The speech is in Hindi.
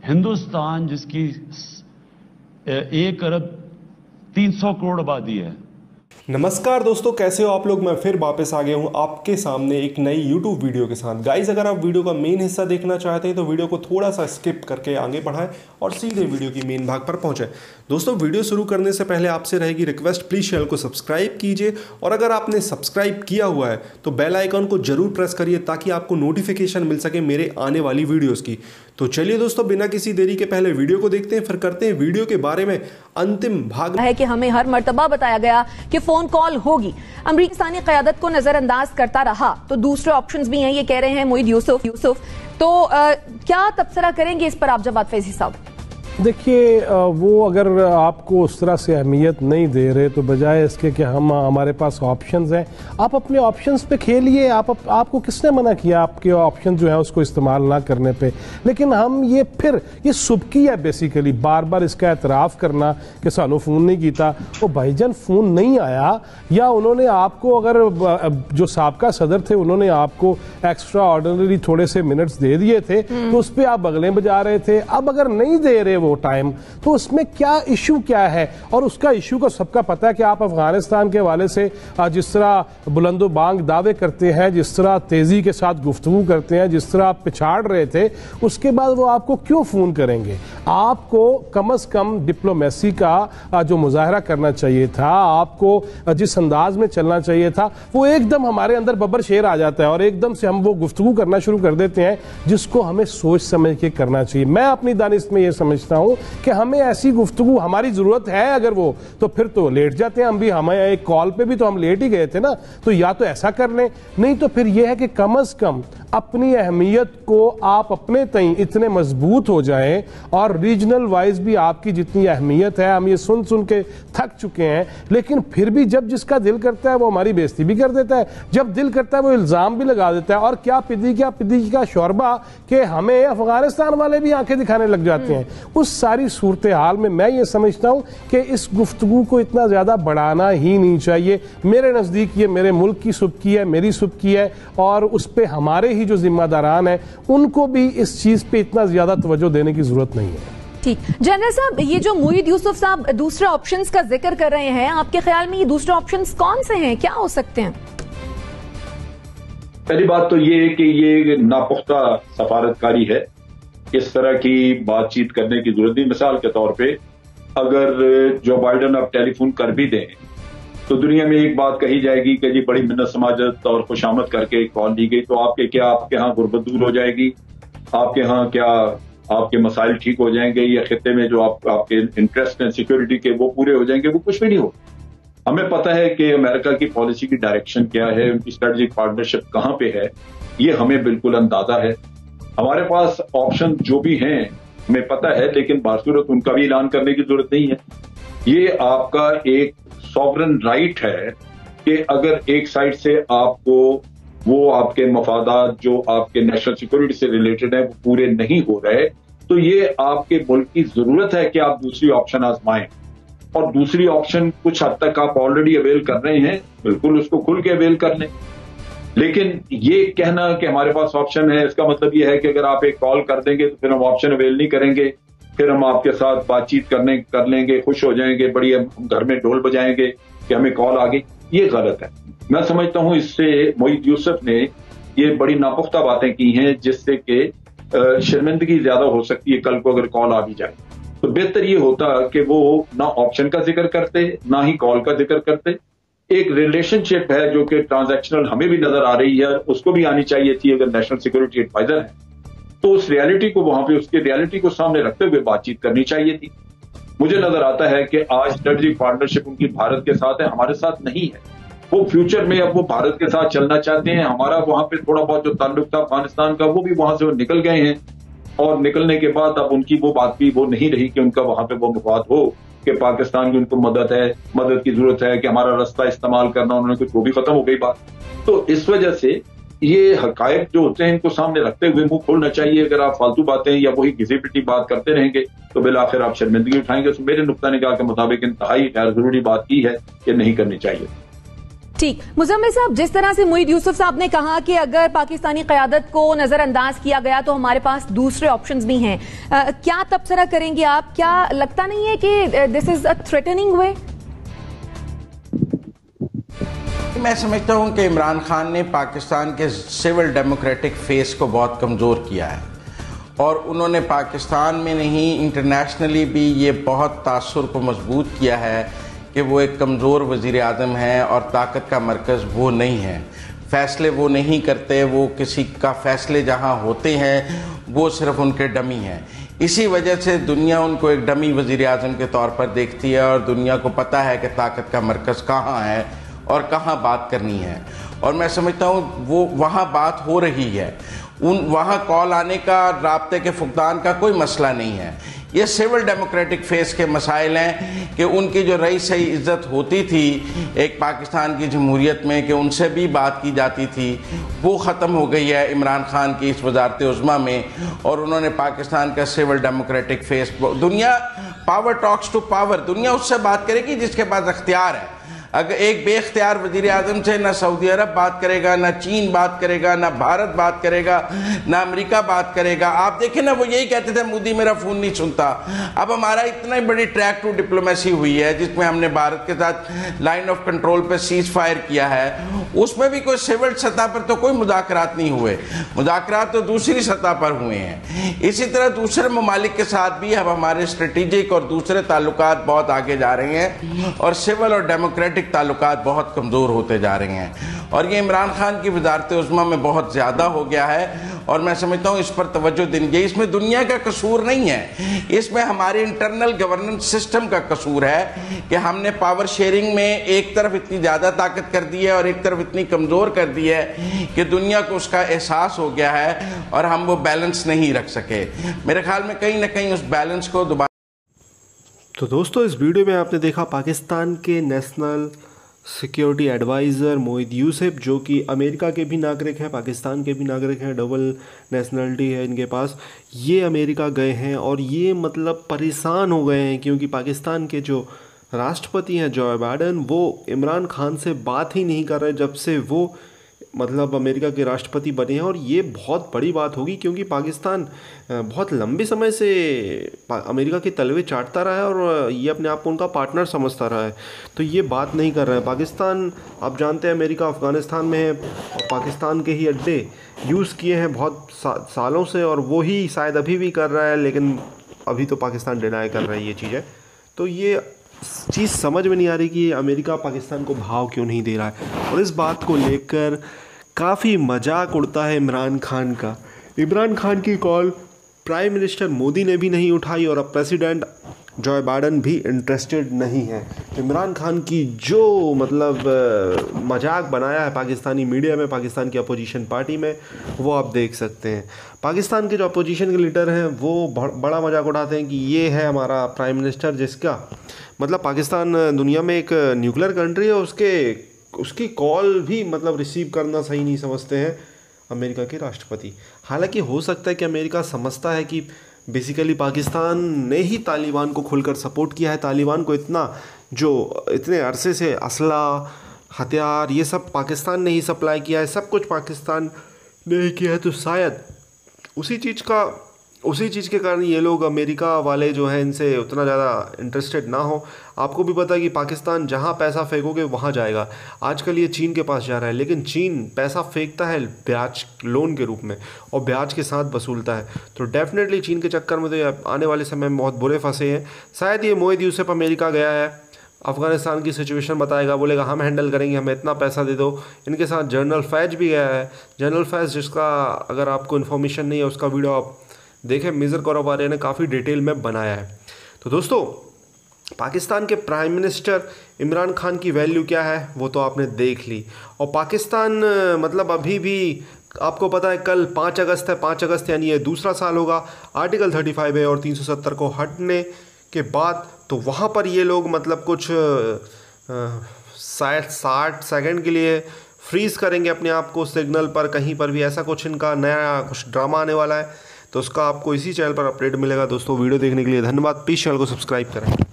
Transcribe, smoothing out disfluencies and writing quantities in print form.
हिंदुस्तान जिसकी 1 अरब 300 करोड़ आबादी है। नमस्कार दोस्तों, कैसे हो आप लोग। मैं फिर वापस आ गया हूं आपके सामने एक नई YouTube वीडियो के साथ। गाइस, अगर आप वीडियो का मेन हिस्सा देखना चाहते हैं तो वीडियो को थोड़ा सा स्किप करके आगे बढ़ाएं और सीधे वीडियो की मेन भाग पर पहुंचे। दोस्तों, वीडियो शुरू करने से पहले आपसे रहेगी रिक्वेस्ट, प्लीज़ चैनल को सब्सक्राइब कीजिए और अगर आपने सब्सक्राइब किया हुआ है तो बेल आइकन को जरूर प्रेस करिए ताकि आपको नोटिफिकेशन मिल सके मेरे आने वाली वीडियोज़ की। तो चलिए दोस्तों, बिना किसी देरी के पहले वीडियो को देखते हैं, फिर करते हैं वीडियो के बारे में अंतिम भाग। है कि हमें हर मर्तबा बताया गया कि फोन कॉल होगी, अमरीकी क़यादत को नजरअंदाज करता रहा। तो दूसरे ऑप्शंस भी हैं, ये कह रहे हैं मोईद यूसुफ। तो क्या तबसरा करेंगे इस पर आप जवाब फैजी साहब? देखिए, वो अगर आपको उस तरह से अहमियत नहीं दे रहे तो बजाय इसके कि हमारे पास ऑप्शंस हैं, आप अपने ऑप्शंस पे खेलिए। आपको किसने मना किया आपके ऑप्शन जो है उसको इस्तेमाल ना करने पे? लेकिन हम ये सुबकी है बेसिकली, बार बार इसका एतराफ़ करना कि सानू फ़ोन नहीं किया। वो भाईजान फ़ोन नहीं आया, या उन्होंने आपको, अगर जो साबका सदर थे उन्होंने आपको एक्स्ट्रा ऑर्डिनरी थोड़े से मिनट्स दे दिए थे तो उस पर आप बगलें बजा रहे थे। अब अगर नहीं दे रहे टाइम तो उसमें क्या इशू क्या है? और उसका इशू को सबका पता है कि आप अफगानिस्तान के हवाले से जिस तरह बुलंदो बांग दावे करते हैं, जिस तरह तेजी के साथ गुफ्तगू करते हैं, जिस तरह आप पिछाड़ रहे थे, उसके बाद वो आपको क्यों फोन करेंगे? आपको कम से कम डिप्लोमेसी का जो मुजाहरा करना चाहिए था, आपको जिस अंदाज में चलना चाहिए था, वो एकदम हमारे अंदर बब्बर शेर आ जाता है और एकदम से हम वो गुफ्तगू करना शुरू कर देते हैं जिसको हमें सोच समझ के करना चाहिए। मैं अपनी दानिश में ये समझता हूं कि हमें ऐसी गुफ्तगू, हमारी जरूरत है अगर वो, तो फिर तो लेट जाते हैं हम भी। हमें एक कॉल पे भी तो हम लेट ही गए थे ना, तो या तो ऐसा कर लें, नहीं तो फिर यह है कि कम से कम अपनी अहमियत को आप अपने तई इतने मजबूत हो जाएं और रीजनल वाइज भी आपकी जितनी अहमियत है, हम ये सुन सुन के थक चुके हैं। लेकिन फिर भी जब जिसका दिल करता है वो हमारी बेइज्जती भी कर देता है, जब दिल करता है वो इल्जाम भी लगा देता है। और क्या पिदी का शोरबा कि हमें अफगानिस्तान वाले भी आंखें दिखाने लग जाते हैं। उस सारी सूरत हाल में मैं ये समझता हूं कि इस गुफ्तगू को इतना ज्यादा बढ़ाना ही नहीं चाहिए। मेरे नजदीक ये मेरे मुल्क की सुबकी है, मेरी सुबकी है, और उस पर हमारे ही जो जिम्मेदारान हैं उनको भी इस चीज पे इतना ज्यादा तवज्जो देने की जरूरत नहीं है। ठीक, जनरल साहब, ये जो मोईद यूसुफ साहब दूसरे ऑप्शंस का जिक्र कर रहे हैं, आपके ख्याल में ये दूसरे ऑप्शंस कौन से हैं, क्या हो सकते हैं? पहली बात तो ये है कि ये नापुख्ता सफारतकारी है, इस तरह की बातचीत करने की जरूरत नहीं। मिसाल के तौर पे अगर जो बाइडन अब टेलीफोन कर भी दें तो दुनिया में एक बात कही जाएगी कि जी बड़ी मिन्नत समाजत और खुशामद करके कॉल दी गई, तो आपके यहाँ गुर्बत दूर हो जाएगी, आपके यहाँ क्या आपके मसाइल ठीक हो जाएंगे, या खित्ते में जो आपके इंटरेस्ट हैं सिक्योरिटी के वो पूरे हो जाएंगे? वो कुछ भी नहीं हो। हमें पता है कि अमेरिका की पॉलिसी की डायरेक्शन क्या है, उनकी स्ट्रेटेजिक पार्टनरशिप कहां पे है, ये हमें बिल्कुल अंदाजा है। हमारे पास ऑप्शन जो भी हैं हमें पता है, लेकिन बासूरत उनका भी ऐलान करने की जरूरत नहीं है। ये आपका एक सॉवरन राइट है कि अगर एक साइड से आपको वो आपके मफादात जो आपके नेशनल सिक्योरिटी से रिलेटेड है वो पूरे नहीं हो रहे, तो ये आपके मुल्क की जरूरत है कि आप दूसरी ऑप्शन आजमाएं। और दूसरी ऑप्शन कुछ हद तक आप ऑलरेडी अवेल कर रहे हैं, बिल्कुल उसको खुल के अवेल कर लें। लेकिन ये कहना कि हमारे पास ऑप्शन है, इसका मतलब ये है कि अगर आप एक कॉल कर देंगे तो फिर हम ऑप्शन अवेल नहीं करेंगे, फिर हम आपके साथ बातचीत कर लेंगे, खुश हो जाएंगे, बड़ी हम घर में ढोल बजाएंगे कि हमें कॉल आ गई। ये गलत है। मैं समझता हूं इससे मोईद यूसुफ ने ये बड़ी नापुख्ता बातें की हैं जिससे कि शर्मिंदगी ज्यादा हो सकती है कल को अगर कॉल आ भी जाए। तो बेहतर ये होता कि वो ना ऑप्शन का जिक्र करते ना ही कॉल का जिक्र करते। एक रिलेशनशिप है जो कि ट्रांजैक्शनल हमें भी नजर आ रही है, उसको भी आनी चाहिए थी अगर नेशनल सिक्योरिटी एडवाइजर है, तो उस रियलिटी को वहां पे उसकी रियलिटी को सामने रखते हुए बातचीत करनी चाहिए थी। मुझे नजर आता है कि आज स्ट्रेटेजिक पार्टनरशिप उनकी भारत के साथ है, हमारे साथ नहीं है। वो फ्यूचर में अब वो भारत के साथ चलना चाहते हैं। हमारा वहां पे थोड़ा बहुत जो ताल्लुक था अफगानिस्तान का वो भी वहां से वो निकल गए हैं, और निकलने के बाद अब उनकी वो बात भी वो नहीं रही कि उनका वहां पे वो मफाद हो कि पाकिस्तान की उनको मदद की जरूरत है कि हमारा रास्ता इस्तेमाल करना, उन्होंने कुछ, वो भी खत्म हो गई बात। तो इस वजह से ये हकायक जो होते हैं इनको सामने रखते हुए मुंह खोलना चाहिए। अगर आप फालतू बातें या वही घिसी पिटी बात करते रहेंगे तो बिल आखिर आप शर्मिंदगी उठाएंगे। तो मेरे नुक्ता निगाह के मुताबिक इंतहाई गैर जरूरी बात की है कि नहीं करनी चाहिए। ठीक, मुजम्मिल साहब, जिस तरह से मुईद यूसुफ साहब ने कहा कि अगर पाकिस्तानी क़यादत को नजरअंदाज किया गया तो हमारे पास दूसरे ऑप्शंस भी हैं, क्या तबसरा करेंगे आप? क्या लगता नहीं है कि this is a threatening way? मैं समझता हूं कि इमरान खान ने पाकिस्तान के सिविल डेमोक्रेटिक फेस को बहुत कमज़ोर किया है और उन्होंने पाकिस्तान में नहीं इंटरनेशनली भी ये बहुत तासुर को मजबूत किया है कि वो एक कमज़ोर वज़ीर आज़म है और ताकत का मरकज़ वो नहीं है। फ़ैसले वो नहीं करते, वो किसी का फ़ैसले जहाँ होते हैं वो सिर्फ उनके डमी हैं। इसी वजह से दुनिया उनको एक डमी वज़ीर आज़म के तौर पर देखती है और दुनिया को पता है कि ताकत का मरकज़ कहाँ है और कहाँ बात करनी है। और मैं समझता हूँ वो वहाँ बात हो रही है, वहाँ कॉल आने का, राब्ते के फुकदान का कोई मसला नहीं है। ये सिविल डेमोक्रेटिक फेस के मसाइल हैं कि उनकी जो रई सही इज़्ज़त होती थी एक पाकिस्तान की जमहूरियत में कि उनसे भी बात की जाती थी, वो ख़त्म हो गई है इमरान खान की इस वज़ारत उज़्मा में। और उन्होंने पाकिस्तान का सिविल डेमोक्रेटिक फेस, दुनिया पावर टॉक्स टू पावर, दुनिया उससे बात करेगी जिसके पास अख्तियार है। अगर एक बेख्तियार वज़ीर आज़म से ना सऊदी अरब बात करेगा, ना चीन बात करेगा, ना भारत बात करेगा, ना अमेरिका बात करेगा। आप देखें ना, वो यही कहते थे मोदी मेरा फ़ोन नहीं सुनता। अब हमारा इतना बड़ी ट्रैक टू डिप्लोमेसी हुई है जिसमें हमने भारत के साथ लाइन ऑफ कंट्रोल पर सीज फायर किया है, उसमें भी कोई सिविल सतह पर तो कोई मुज़ाकरात नहीं हुए, मुज़ाकरात तो दूसरी सतह पर हुए हैं। इसी तरह दूसरे ममालिक के साथ भी अब हमारे स्ट्रेटेजिक और दूसरे ताल्लुकात बहुत आगे जा रहे हैं और सिविल और डेमोक्रेटिक ताल्लुकात बहुत कमज़ोर होते जा रहे हैं। और ये इमरान खान की वज़ारत उज़्मा में बहुत ज़्यादा हो गया है और मैं समझता हूँ इस पर तवज्जो देनी चाहिए। इसमें दुनिया का कसूर नहीं है, इसमें हमारे इंटरनल गवर्नेंस सिस्टम का कसूर है कि हमने पावर शेयरिंग में एक तरफ इतनी ज़्यादा ताकत कर दी है और एक तरफ इतनी कमज़ोर कर दी है कि दुनिया को उसका एहसास हो गया है और हम वो बैलेंस नहीं रख सके। मेरे ख्याल में कहीं ना कहीं उस बैलेंस को दोबारा। तो दोस्तों, इस वीडियो में आपने देखा पाकिस्तान के national security adviser Moeed Yusuf, जो कि अमेरिका के भी नागरिक हैं, पाकिस्तान के भी नागरिक हैं, डबल नेशनलिटी है इनके पास। ये अमेरिका गए हैं और ये मतलब परेशान हो गए हैं क्योंकि पाकिस्तान के जो राष्ट्रपति हैं जो बाइडेन, वो इमरान खान से बात ही नहीं कर रहे जब से वो मतलब अमेरिका के राष्ट्रपति बने हैं। और ये बहुत बड़ी बात होगी क्योंकि पाकिस्तान बहुत लंबे समय से अमेरिका के तलवे चाटता रहा है और ये अपने आप को उनका पार्टनर समझता रहा है, तो ये बात नहीं कर रहा है। पाकिस्तान, आप जानते हैं, अमेरिका अफ़गानिस्तान में है और पाकिस्तान के ही अड्डे यूज़ किए हैं बहुत सालों से और वो ही शायद अभी भी कर रहा है, लेकिन अभी तो पाकिस्तान डिनाई कर रहा है ये चीज़ें। तो ये चीज़ समझ में नहीं आ रही कि अमेरिका पाकिस्तान को भाव क्यों नहीं दे रहा है और इस बात को लेकर काफ़ी मजाक उड़ता है इमरान खान का। इमरान खान की कॉल प्राइम मिनिस्टर मोदी ने भी नहीं उठाई और अब प्रेसिडेंट जो बाइडेन भी इंटरेस्टेड नहीं है। इमरान खान की जो मतलब मजाक बनाया है पाकिस्तानी मीडिया में, पाकिस्तान की अपोजिशन पार्टी में, वो आप देख सकते हैं। पाकिस्तान के जो अपोजिशन के लीडर हैं वो बड़ा मजाक उड़ाते हैं कि ये है हमारा प्राइम मिनिस्टर, जिसका मतलब पाकिस्तान दुनिया में एक न्यूक्लियर कंट्री है, उसकी कॉल भी मतलब रिसीव करना सही नहीं समझते हैं अमेरिका के राष्ट्रपति। हालांकि हो सकता है कि अमेरिका समझता है कि बेसिकली पाकिस्तान ने ही तालिबान को खुलकर सपोर्ट किया है, तालिबान को इतने अरसे से असला, हथियार, ये सब पाकिस्तान ने ही सप्लाई किया है, सब कुछ पाकिस्तान ने ही किया है, तो शायद उसी चीज़ के कारण ये लोग अमेरिका वाले जो हैं इनसे उतना ज़्यादा इंटरेस्टेड ना हो। आपको भी पता है कि पाकिस्तान जहाँ पैसा फेंकोगे वहाँ जाएगा। आजकल ये चीन के पास जा रहा है, लेकिन चीन पैसा फेंकता है ब्याज लोन के रूप में और ब्याज के साथ वसूलता है, तो डेफिनेटली चीन के चक्कर में तो आने वाले समय में बहुत बुरे फंसे हैं। शायद ये मोईद यूसुफ अमेरिका गया है, अफ़गानिस्तान की सिचुएशन बताएगा, बोलेगा हम हैंडल करेंगे, हमें इतना पैसा दे दो। इनके साथ जनरल फैज भी गया है, जनरल फैज जिसका अगर आपको इन्फॉर्मेशन नहीं है उसका वीडियो आप देखें, मेजर कारोबारी ने काफ़ी डिटेल में बनाया है। तो दोस्तों, पाकिस्तान के प्राइम मिनिस्टर इमरान खान की वैल्यू क्या है वो तो आपने देख ली। और पाकिस्तान मतलब अभी भी आपको पता है कल 5 अगस्त है, 5 अगस्त यानी ये दूसरा साल होगा आर्टिकल 35 है और 370 को हटने के बाद, तो वहाँ पर ये लोग मतलब कुछ 60 सेकंड के लिए फ्रीज़ करेंगे अपने आप को सिग्नल पर, कहीं पर भी ऐसा कुछ इनका नया कुछ ड्रामा आने वाला है। तो उसका आपको इसी चैनल पर अपडेट मिलेगा। दोस्तों, वीडियो देखने के लिए धन्यवाद। प्लीज़ चैनल को सब्सक्राइब करें।